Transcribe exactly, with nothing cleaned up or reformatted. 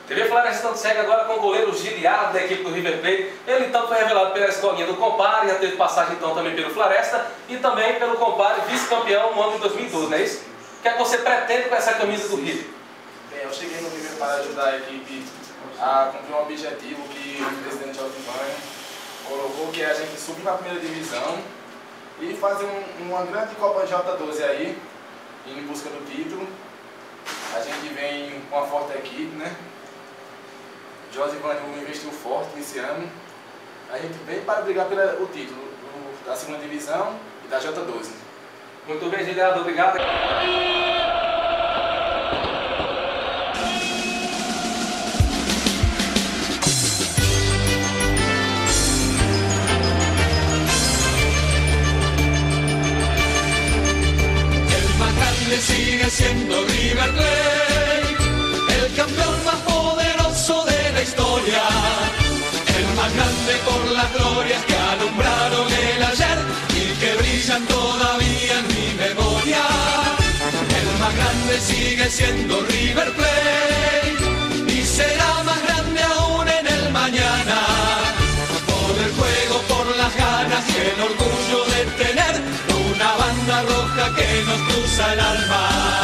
T V Floresta então segue agora com o goleiro Giliardo da equipe do River Plate. Ele então foi revelado pela escolinha do Compare, já teve passagem então também pelo Floresta e também pelo Compare, vice-campeão no ano de dois mil e doze, não é isso? O que é que você pretende com essa camisa do River? Bem, eu cheguei no River para ajudar a equipe a cumprir um objetivo que o presidente Josivanho colocou, que é a gente subir para a primeira divisão e fazer um, uma grande Copa J doze aí, indo em busca do título. A gente vem com uma forte equipe, né? Josivanho investiu forte nesse ano. A gente veio para brigar pelo título do, da segunda divisão e da J doze. Muito bem, Giliardo, obrigado. Sigue siendo River Plate, el campeón más poderoso de la historia, el más grande por las glorias que alumbraron el ayer y que brillan todavía en mi memoria. El más grande sigue siendo River Plate y será más grande aún en el mañana, por el juego, por las ganas y el orgullo de tener una banda roja que nos cruza el alma.